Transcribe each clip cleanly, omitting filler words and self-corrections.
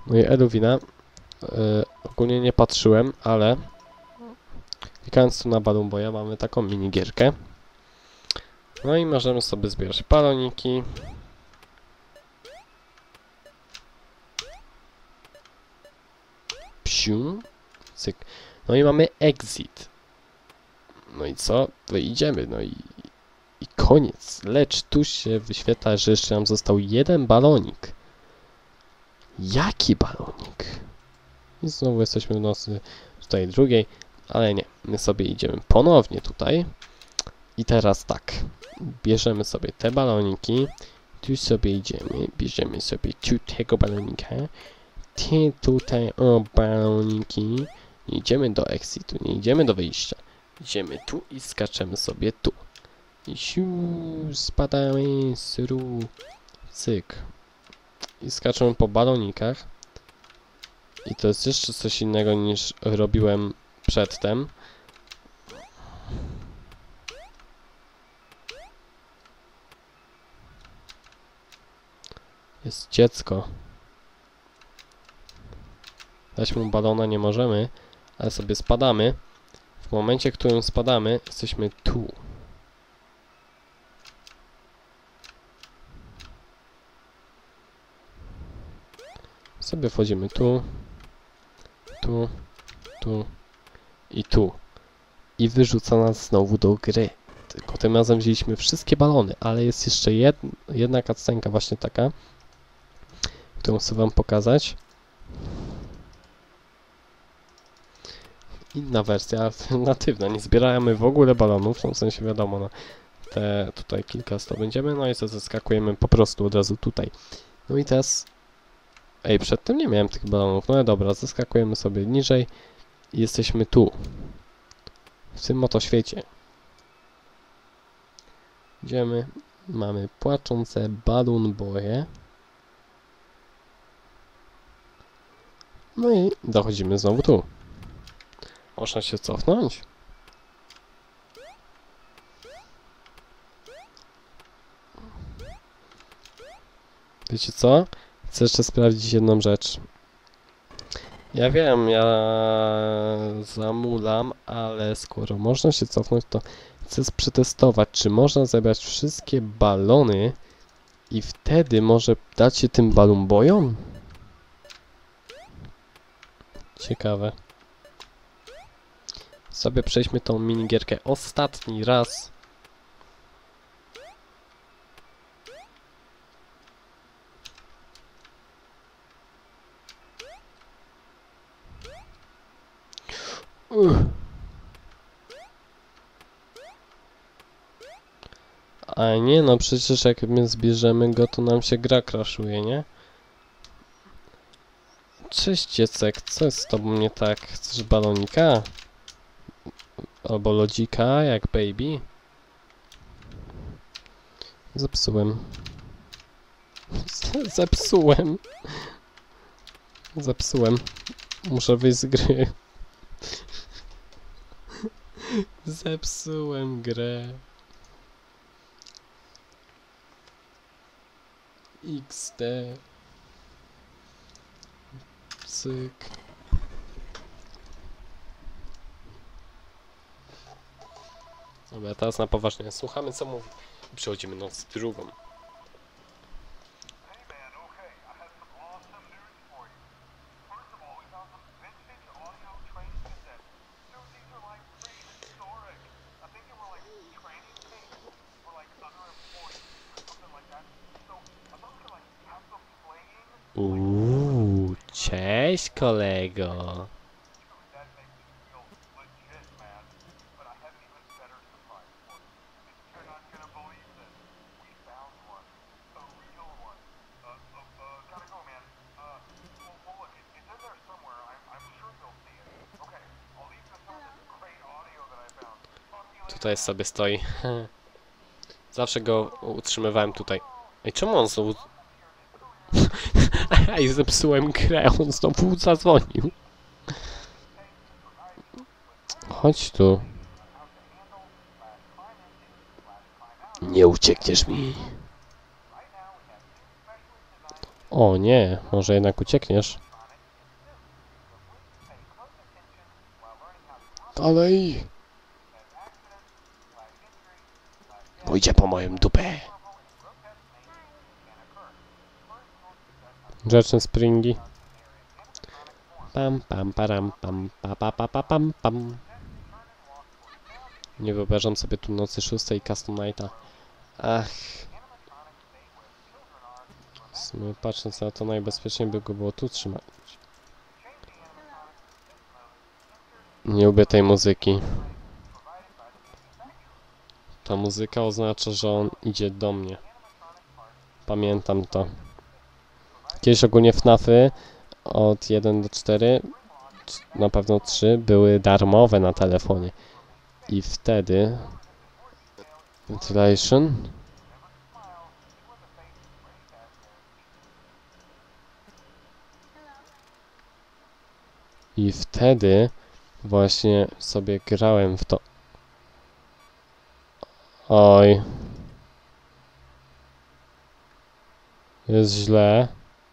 No i Eluwina. Ogólnie nie patrzyłem, ale klikając tu na Balloon Boya mamy taką minigierkę. No i możemy sobie zbierać baloniki. Psiu. Cyk. No i mamy exit. No i co? Wyjdziemy, no i koniec. Lecz tu się wyświetla, że jeszcze nam został jeden balonik. Jaki balonik? I znowu jesteśmy w nocy tutaj drugiej, ale nie. My sobie idziemy ponownie tutaj. I teraz tak. Bierzemy sobie te baloniki. Tu sobie idziemy. Bierzemy sobie tu tego balonika. Te tutaj baloniki. Nie idziemy do exitu, nie idziemy do wyjścia. Idziemy tu i skaczemy sobie tu. I siu, spadamy, syru, cyk. I skaczemy po balonikach. I to jest jeszcze coś innego niż robiłem przedtem. Jest dziecko. Dać mu balona nie możemy, ale sobie spadamy. W momencie, w którym spadamy, jesteśmy tu. Sobie wchodzimy tu, tu, tu i tu. I wyrzuca nas znowu do gry. Tylko tym razem wzięliśmy wszystkie balony, ale jest jeszcze jedna cutscenka właśnie taka, którą chcę wam pokazać. Inna wersja, alternatywna. Nie zbieramy w ogóle balonów, w sensie wiadomo, no, te tutaj kilka zdobędziemy, no i co, zeskakujemy po prostu od razu tutaj. No i teraz... Ej, przedtem nie miałem tych balonów, no ale dobra, zeskakujemy sobie niżej i jesteśmy tu. W tym oto świecie. Idziemy, mamy płaczące Balloon Boye. No i dochodzimy znowu tu. Można się cofnąć. Wiecie co? Chcę jeszcze sprawdzić jedną rzecz. Ja wiem, ja zamulam, ale skoro można się cofnąć, to chcę przetestować, czy można zebrać wszystkie balony i wtedy może dać się tym Balloon Boyom? Ciekawe. Sobie przejdźmy tą minigierkę ostatni raz. A nie, no przecież jak my zbierzemy go, to nam się gra crashuje, nie? Cześć dziecek, co jest z tobą nie tak? Chcesz balonika? Albo lodzika, jak baby? Zepsułem. Zepsułem. Zepsułem. Muszę wyjść z gry. Zepsułem grę. XD. Cyk. Dobra, teraz na poważnie. Słuchamy co mówi i przechodzimy noc drugą. Cześć kolego. Tutaj sobie stoi. Zawsze go utrzymywałem tutaj. Ej, czemu on znowu... Ej, zepsułem grę, on znowu zadzwonił. Chodź tu. Nie uciekniesz mi. O nie, może jednak uciekniesz. Dalej! Pójdzie po moją dupę. Grzeczne springi. Pam pam param pam pa pa pa pa pam pam. Nie wyobrażam sobie tu nocy 6 i Custom Nighta. Ach. W sumie patrząc na to, najbezpieczniej by go było tu trzymać. Nie lubię tej muzyki. Ta muzyka oznacza, że on idzie do mnie. Pamiętam to. Kiedyś ogólnie FNAFy od 1 do 4, na pewno 3, były darmowe na telefonie. I wtedy... Ventilation... I wtedy właśnie sobie grałem w to. Oj. Jest źle.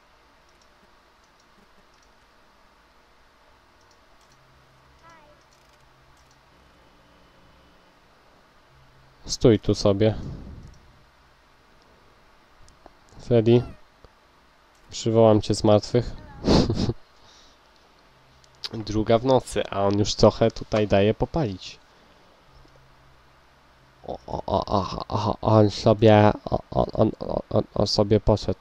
Stój tu sobie. Freddy. Przywołam cię z martwych. Druga w nocy, a on już trochę tutaj daje popalić. On sobie... On sobie poszedł.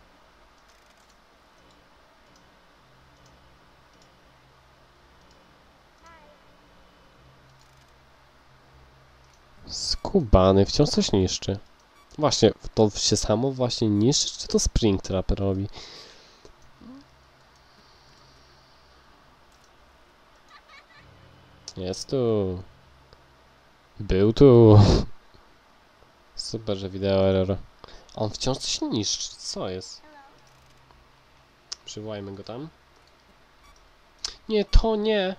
Skubany, wciąż coś niszczy. Właśnie, to się samo właśnie niszczy, czy to Springtrap robi? Jest tu. Był tu. Super, że wideo error. On wciąż coś niszczy. Co jest? Przywołajmy go tam. Nie, to nie.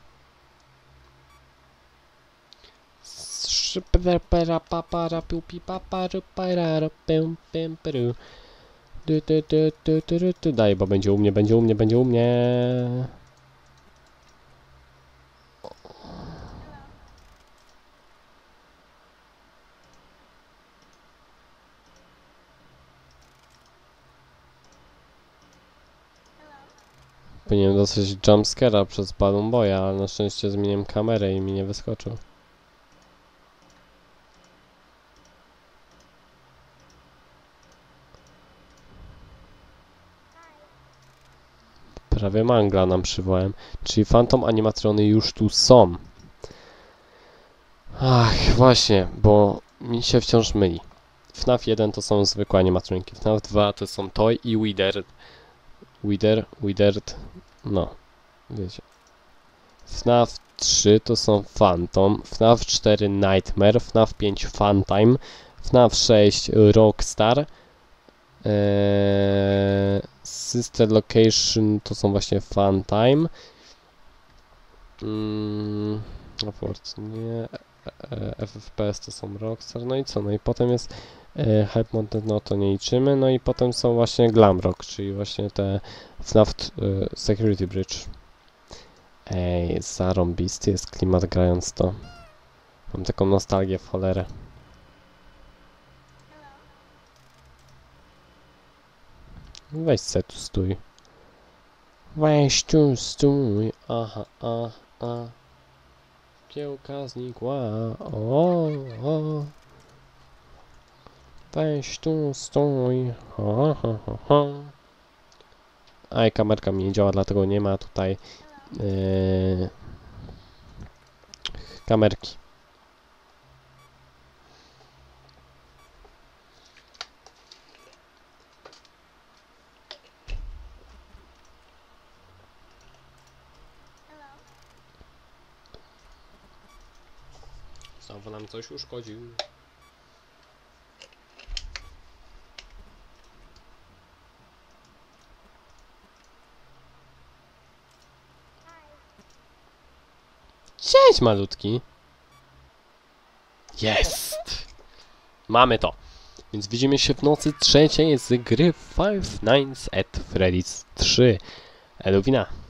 Daj, bo będzie u mnie, będzie u mnie, będzie u mnie. Powinienem dostać jumpscare'a przez Balloon Boya, ale na szczęście zmieniłem kamerę i mi nie wyskoczył. Prawie mangla nam przywołałem. Czyli Phantom animatrony już tu są. Ach, właśnie, bo mi się wciąż myli. FNAF 1 to są zwykłe animatroniki. FNAF 2 to są Toy i Withered. No, wiecie. FNAF 3 to są Phantom. FNAF 4 Nightmare. FNAF 5 Funtime. FNAF 6 Rockstar. Sister Location to są właśnie Funtime. Nie. FFPS to są Rockstar. No i co? No i potem jest Hype Mountain, no to nie liczymy. No i potem są właśnie Glamrock, czyli właśnie te FNAF Security Bridge. Ej, zarąbisty jest klimat grając to. Mam taką nostalgię w cholerę. Weź se tu stój. Weź tu stój. Aha, aha. Kiełka znikła. O. Weź tu stój. Ha, ha, ha, ha. Aj, kamerka mi nie działa, dlatego nie ma tutaj kamerki. Znowu nam coś uszkodził. Cześć, malutki. Jest! Mamy to. Więc widzimy się w nocy trzeciej z gry Five Nights at Freddy's 3. Eluwina.